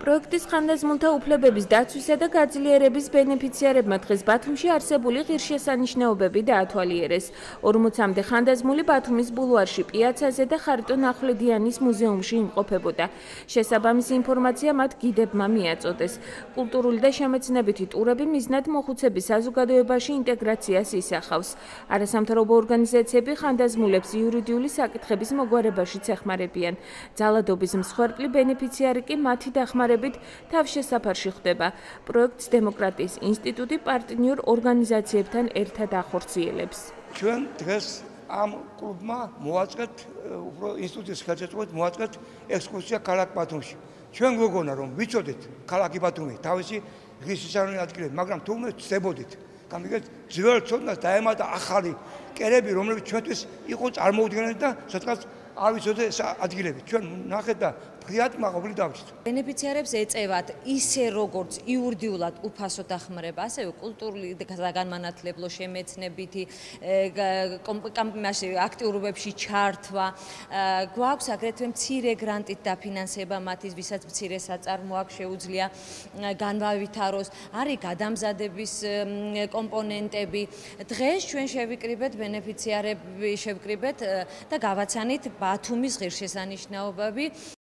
პროექტის ხანდაზმულთა უფლებების დაცვისა და გაძლიერების ბენეფიციარებმა დღეს ბათუმში არსებული ღირსშესანიშნაობები დაათვალიერეს. 40-მდე ხანდაზმული ბათუმის ბულვარში, პიაცაზე და ხარიტონ ახვლედიანის მუზეუმში იმყოფებოდა. შესაბამისი ინფორმაცია მათ გიდებმა მიაწოდეს. კულტურული და შემეცნებითი ტურები მიზნად მოხუცების საზოგადოებაში ინტეგრაციას ისახავს. არასამთავრობო ორგანიზაციები ხანდაზმულებს იურიდიული საკითხების მოგვარებაშიც ეხმარებიან. ძალადობის მსხვერპლი ბენეფიციარი კი მათი დახმარებით თავშესაფარში ხდება. პროექტს დემოკრატიის ინსტიტუტი პარტნიორ ორგანიზაციებთან ერთად ახორციელებს. ჩვენ დღეს ამ კლუბმა მოაწყეთ ინსტიტუტის ხელშეწყობით მოაწყეთ ექსკურსია ქალაქ ბათუმში. ჩვენ გვეგონა რომ ვიცოდეთ ქალაქი ბათუმი თავისი ღირსშესანიშნავი ადგილები, მაგრამ თუმცა ვწდებოდით. გამიგეთ ძველ ცოდნას დაემატა ახალი კერები, რომლებიც ჩვენთვის იყო წარმოუდგენელი და სადღაც არ ვიცოდე ეს ადგილები. ჩვენ ნახეთ და ფრიად მაყობლი დავჭით. ბენეფიციარებს ეწევათ ისე როგორც იურიდიულად უფასო დახმარება, ასევე კულტურული და განმანათლებლო შემეცნებითი აქტიურობებში ჩართვა. გვაქვს აგრეთვე მცირე გრანტით დაფინანსება მათთვის, ვისაც მცირე საწარმო აქვს შეუძლია განავითაროს. არის გადამზადების კომპონენტები. დღეს ჩვენ შევიკრიბეთ ბენეფიციარები და გავაცანით ბათუმის ღირსშესანიშნაობები.